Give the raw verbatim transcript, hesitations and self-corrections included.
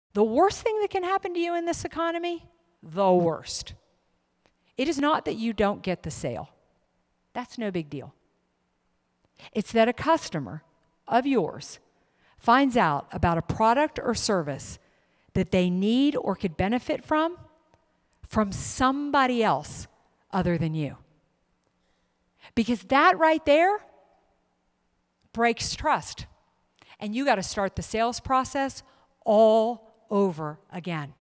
The worst thing that can happen to you in this economy, the worst, it is not that you don't get the sale. That's no big deal. It's that a customer of yours finds out about a product or service that they need or could benefit from, from somebody else other than you. Because that right there breaks trust. And you got to start the sales process all over again.